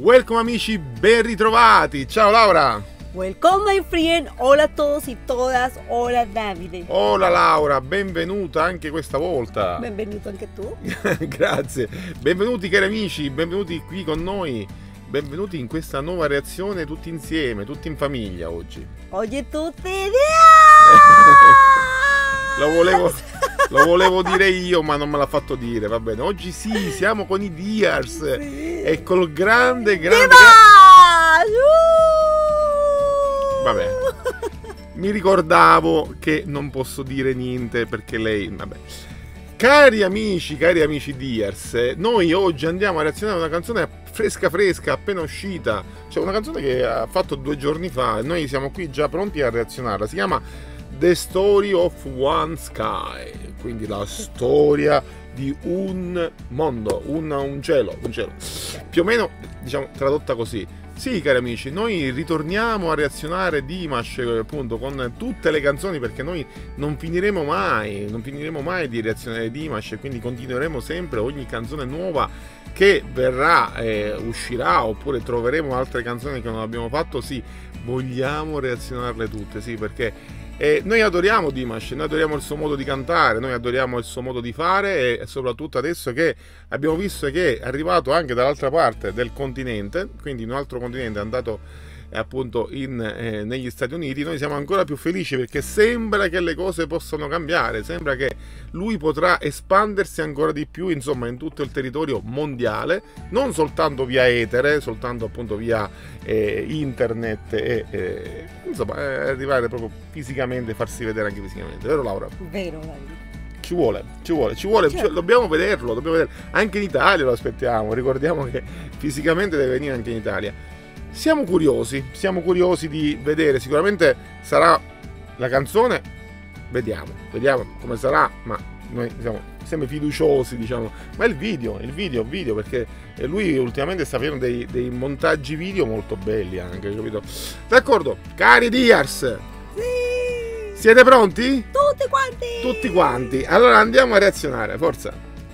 Welcome amici, ben ritrovati. Ciao Laura. Welcome my friend. Hola a todos y todas. Hola Davide. Hola Laura, benvenuta anche questa volta. Benvenuto anche tu. Grazie. Benvenuti cari amici, benvenuti qui con noi. Benvenuti in questa nuova reazione tutti insieme, tutti in famiglia oggi. Oye tutti. Lo volevo dire io, ma non me l'ha fatto dire, va bene. Oggi sì, siamo con i Dears e col grande. Vabbè, mi ricordavo che non posso dire niente perché lei, vabbè. Cari amici Dears, noi oggi andiamo a reazionare a una canzone fresca, appena uscita. Cioè una canzone che ha fatto 2 giorni fa e noi siamo qui già pronti a reazionarla. Si chiama The Story of One Sky, quindi la storia di un mondo, un cielo, più o meno, diciamo, tradotta così. Sì, cari amici, noi ritorniamo a reazionare Dimash appunto con tutte le canzoni, perché noi non finiremo mai di reazionare Dimash, e quindi continueremo sempre ogni canzone nuova che verrà, uscirà, oppure troveremo altre canzoni che non abbiamo fatto. Sì, vogliamo reazionarle tutte, sì, perché noi adoriamo Dimash, noi adoriamo il suo modo di cantare, noi adoriamo il suo modo di fare, e soprattutto adesso che abbiamo visto che è arrivato anche dall'altra parte del continente, quindi in un altro continente, è andato appunto negli Stati Uniti, noi siamo ancora più felici perché sembra che le cose possano cambiare, sembra che lui potrà espandersi ancora di più, insomma, in tutto il territorio mondiale, non soltanto via etere, soltanto appunto via internet, e insomma arrivare proprio fisicamente, farsi vedere anche fisicamente, vero Laura? Vero, Davide. Ci vuole, cioè, dobbiamo vederlo, anche in Italia lo aspettiamo, ricordiamo che fisicamente deve venire anche in Italia. Siamo curiosi di vedere, sicuramente sarà la canzone, vediamo come sarà, ma noi siamo sempre fiduciosi, diciamo. Ma il video, perché lui ultimamente sta facendo dei montaggi video molto belli anche, capito? D'accordo, cari Dears, Sì. siete pronti? Tutti quanti. Allora andiamo a reazionare, forza.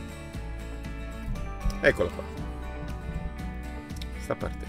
Eccola qua, sta partendo.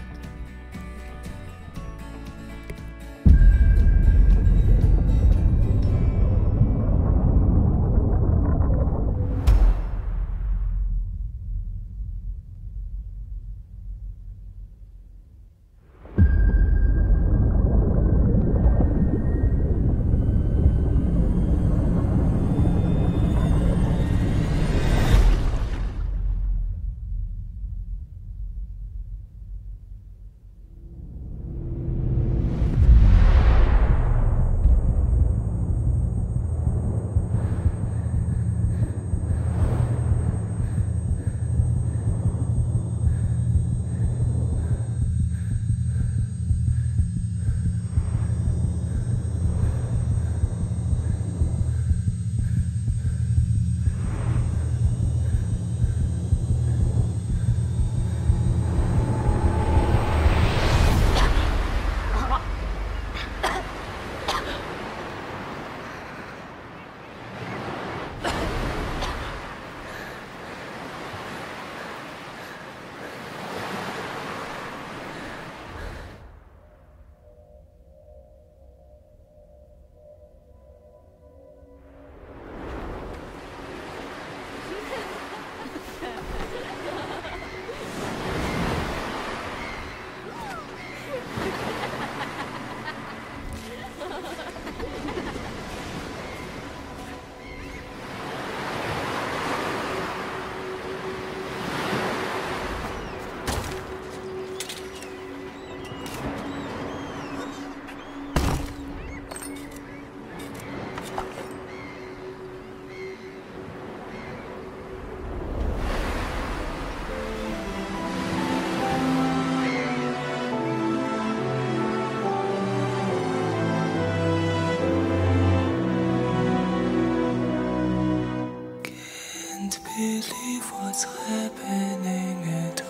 Believe what's happening at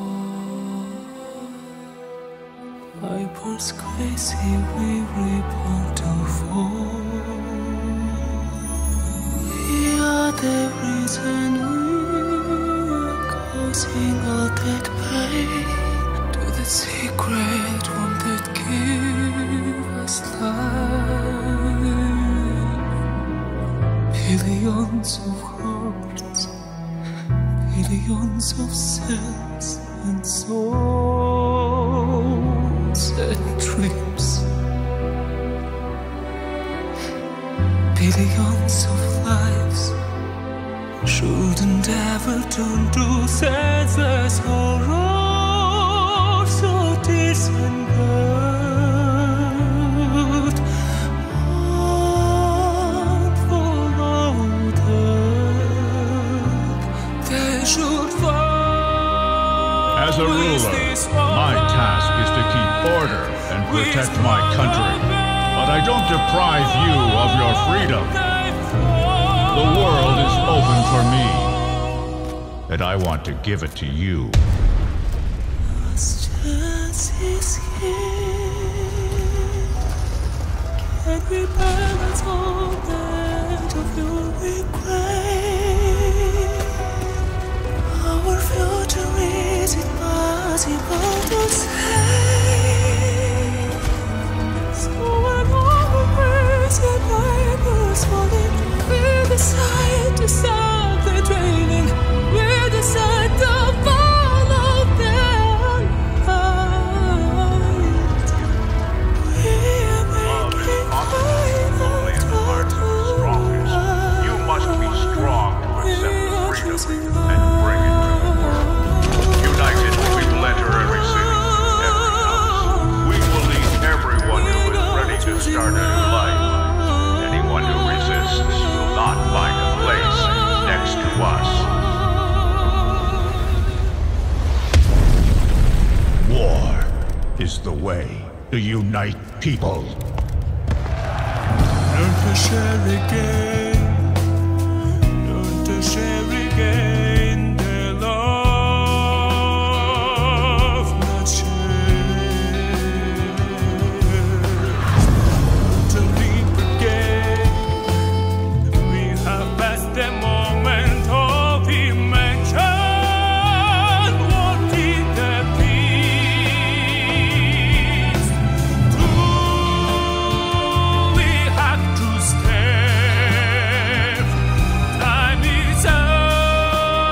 all. Eyeballs crazy, we reborn to fall. We are the reason we are causing all that pain. secret one that give us life. Billions of hearts, billions of cells and souls and dreams. Billions of lives shouldn't ever turn to senseless horror, so disembarked. Unfollowed, they should fall. As a ruler, my task is to keep order and protect my country. But I don't deprive you of your freedom. The world is open for me, and I want to give it to you. Last chance is here. Can we balance all that of your regret? Our future, is it possible to say? So when all the crazy neighbors falling, we decide to stop the draining. We decide to follow their light. We are making Only in the heart of the strongest. You must be strong to accept freedom and bring it to the world. United, we will enter every city, every house. We will lead everyone who is ready to start a new life. Anyone who resists will not find a place next to us. War is the way to unite people. Learn to share again. Learn to share again their love, not share. To leap again. We have passed the moment of invention. What did the peace? We have to step. Time is up.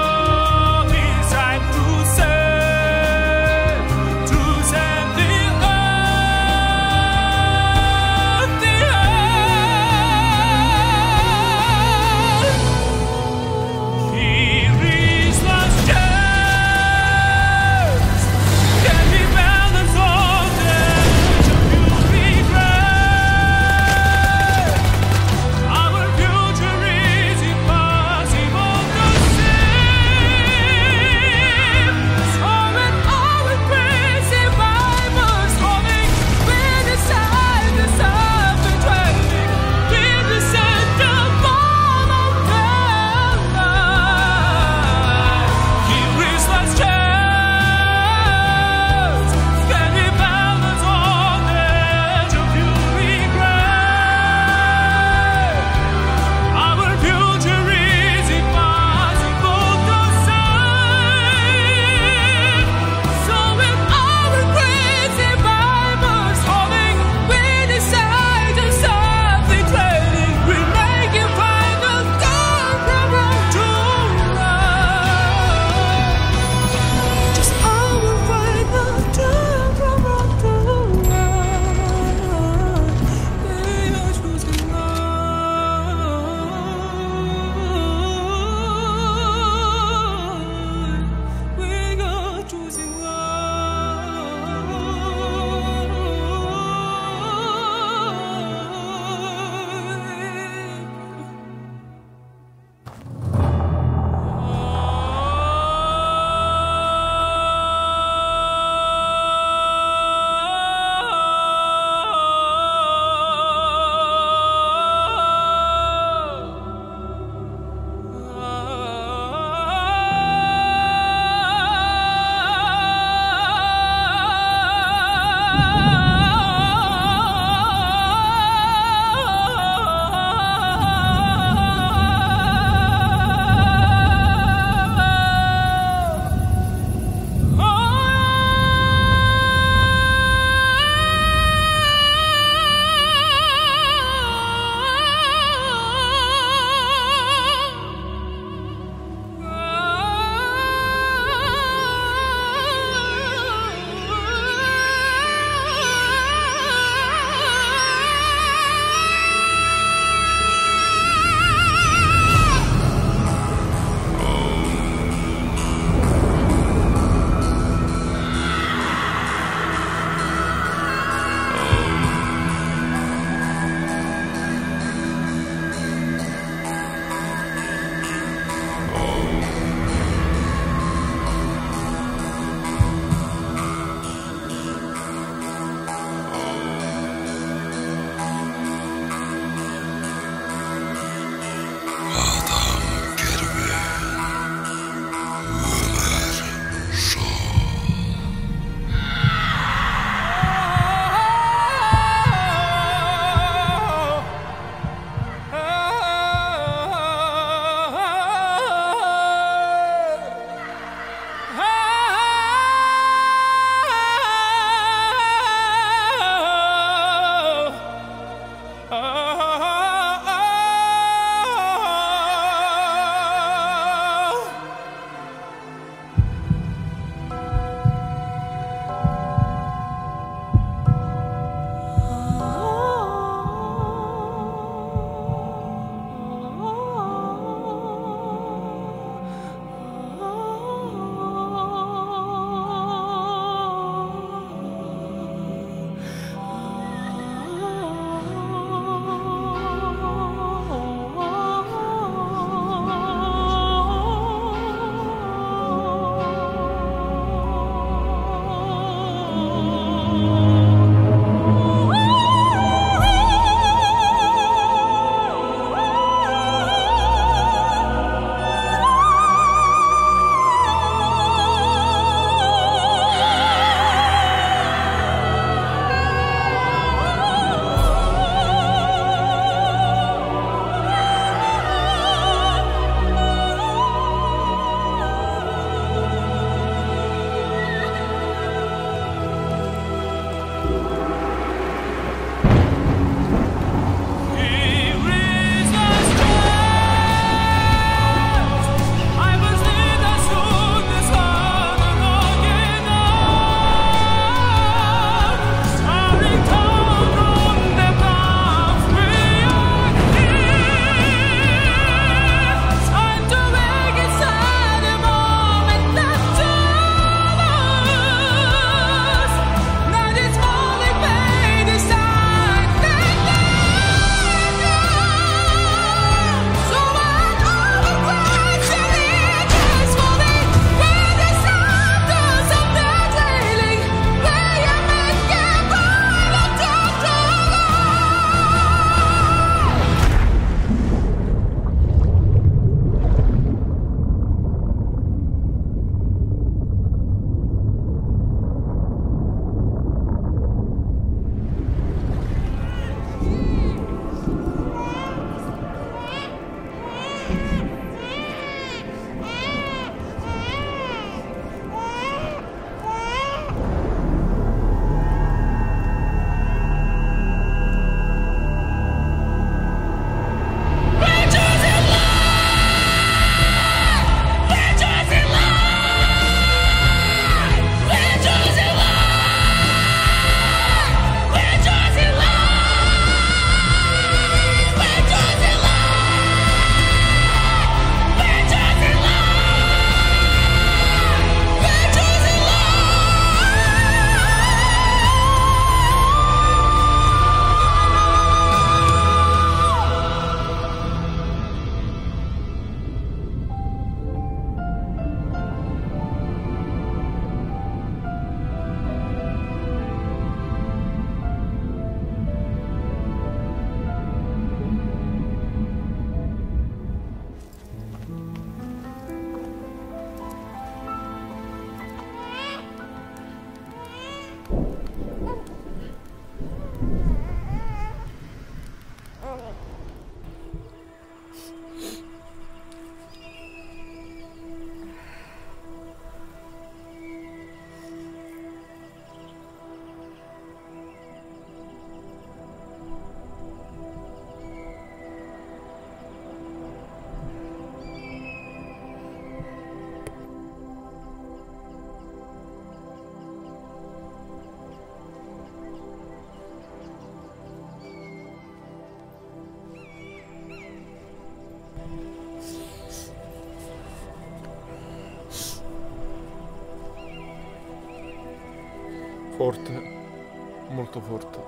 Forte, molto forte.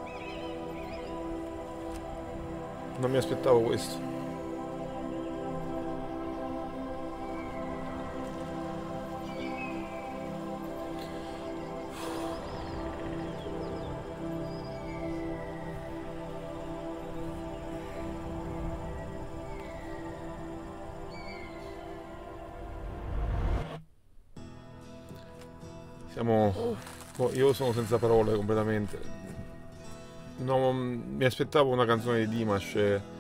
Non mi aspettavo questo. Io sono senza parole completamente. Non mi aspettavo una canzone di Dimash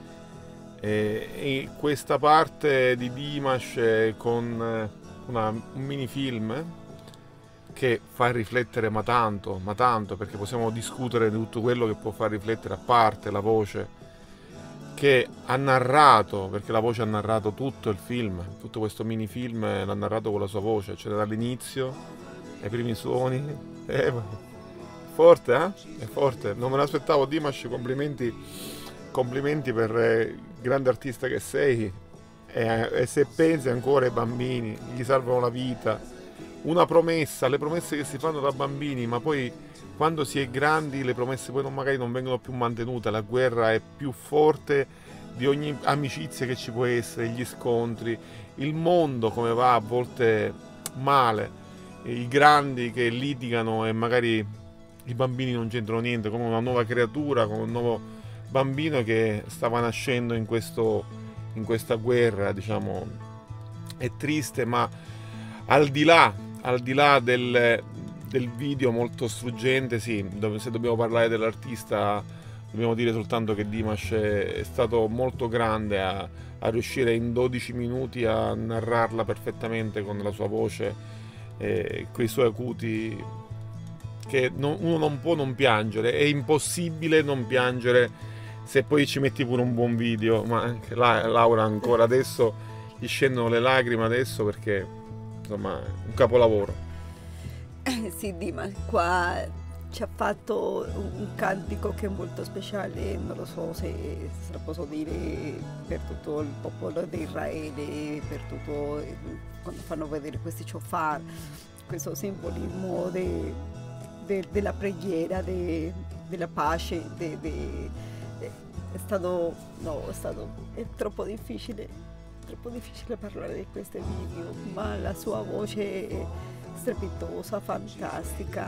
e questa parte di Dimash con un mini film che fa riflettere ma tanto, perché possiamo discutere di tutto quello che può far riflettere, a parte la voce che ha narrato, perché la voce ha narrato tutto il film, tutto questo mini film l'ha narrato con la sua voce, cioè dall'inizio ai primi suoni. Forte, eh? È forte, non me l'aspettavo. Dimash, complimenti per grande artista che sei, e se pensi ancora ai bambini, gli salvano la vita, una promessa, le promesse che si fanno da bambini, ma poi quando si è grandi le promesse poi magari non vengono più mantenute, la guerra è più forte di ogni amicizia che ci può essere, gli scontri, il mondo come va a volte male, i grandi che litigano e magari i bambini non c'entrano niente, come una nuova creatura, come un nuovo bambino che stava nascendo in questa guerra, diciamo. È triste, ma al di là del video molto struggente, sì, se dobbiamo parlare dell'artista dobbiamo dire soltanto che Dimash è stato molto grande a riuscire in 12 minuti a narrarla perfettamente con la sua voce, quei suoi acuti, che uno non può non piangere, è impossibile non piangere se poi ci metti pure un buon video, ma anche Laura ancora adesso gli scendono le lacrime adesso, perché insomma è un capolavoro. Sì, Dima, qua ci ha fatto un cantico che è molto speciale, non lo so se lo posso dire, per tutto il popolo di Israele, per tutto, quando fanno vedere questi shofar, questo simbolismo della preghiera, della pace, è troppo difficile parlare di questi video, ma la sua voce è strepitosa, fantastica,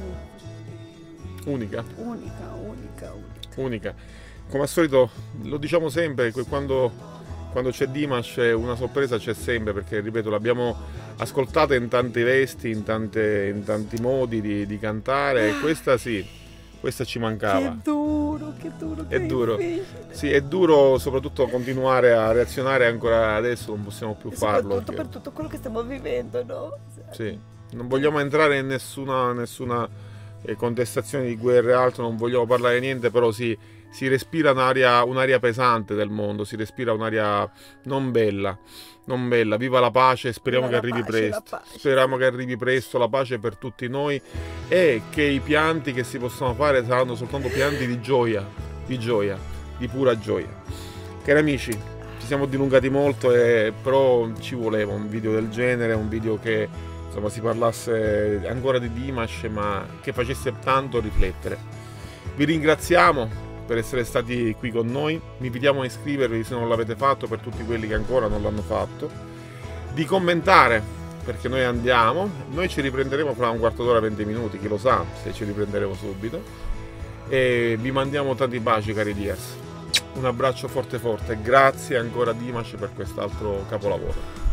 unica. Unica. Come al solito lo diciamo sempre, quando c'è Dimash una sorpresa c'è sempre, perché ripeto, l'abbiamo ascoltata in tanti vesti, in tanti modi di cantare, e questa ci mancava. Che duro, è duro. Sì, è duro soprattutto continuare a reazionare ancora adesso, non possiamo più farlo. Soprattutto per tutto quello che stiamo vivendo, no? Sì, non vogliamo entrare in nessuna contestazione di guerra e altro, non vogliamo parlare niente, però si respira un'aria pesante del mondo, si respira un'aria non bella. Viva la pace, speriamo che arrivi presto. Speriamo che arrivi presto la pace per tutti noi, e che i pianti che si possono fare saranno soltanto pianti di gioia, di pura gioia. Cari amici, ci siamo dilungati molto, però ci voleva un video del genere, un video che insomma si parlasse ancora di Dimash, ma che facesse tanto riflettere. Vi ringraziamo per essere stati qui con noi, vi invitiamo a iscrivervi se non l'avete fatto, per tutti quelli che ancora non l'hanno fatto, di commentare, perché noi ci riprenderemo fra un quarto d'ora, 20 minuti, chi lo sa se ci riprenderemo subito, e vi mandiamo tanti baci, cari Diaz, un abbraccio forte, grazie ancora Dimash per quest'altro capolavoro.